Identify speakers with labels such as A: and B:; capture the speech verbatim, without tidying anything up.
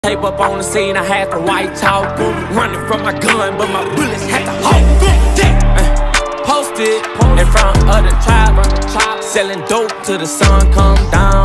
A: Tape up on the scene, I had the white talk. Running from my gun, but my bullets had to hold. Uh, posted in front of the tribe, selling dope till the sun come down.